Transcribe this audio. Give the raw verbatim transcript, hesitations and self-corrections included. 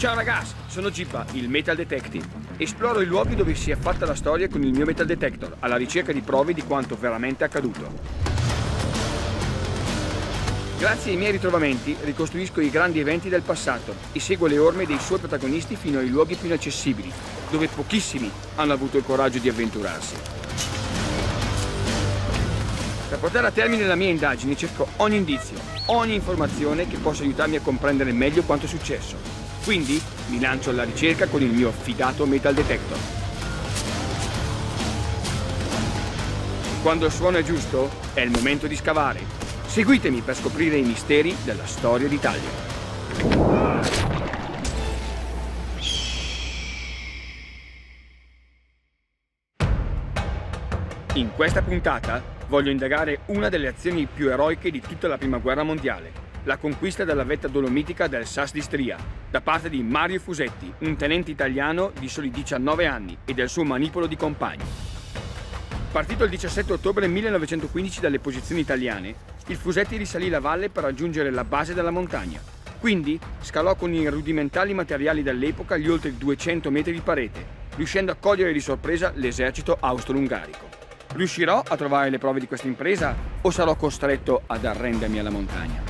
Ciao ragazzi, sono Gibba, il Metal Detective. Esploro i luoghi dove si è fatta la storia con il mio Metal Detector, alla ricerca di prove di quanto veramente è accaduto. Grazie ai miei ritrovamenti ricostruisco i grandi eventi del passato e seguo le orme dei suoi protagonisti fino ai luoghi più inaccessibili, dove pochissimi hanno avuto il coraggio di avventurarsi. Per portare a termine la mia indagine cerco ogni indizio, ogni informazione che possa aiutarmi a comprendere meglio quanto è successo. Quindi mi lancio alla ricerca con il mio affidato Metal Detector. Quando il suono è giusto, è il momento di scavare. Seguitemi per scoprire i misteri della storia d'Italia. In questa puntata voglio indagare una delle azioni più eroiche di tutta la Prima Guerra Mondiale, la conquista della vetta dolomitica del Sas d'Istria, da parte di Mario Fusetti, un tenente italiano di soli diciannove anni e del suo manipolo di compagni. Partito il diciassette ottobre millenovecentoquindici dalle posizioni italiane, il Fusetti risalì la valle per raggiungere la base della montagna. Quindi scalò con i rudimentali materiali dell'epoca gli oltre duecento metri di parete, riuscendo a cogliere di sorpresa l'esercito austro-ungarico. Riuscirò a trovare le prove di questa impresa o sarò costretto ad arrendermi alla montagna?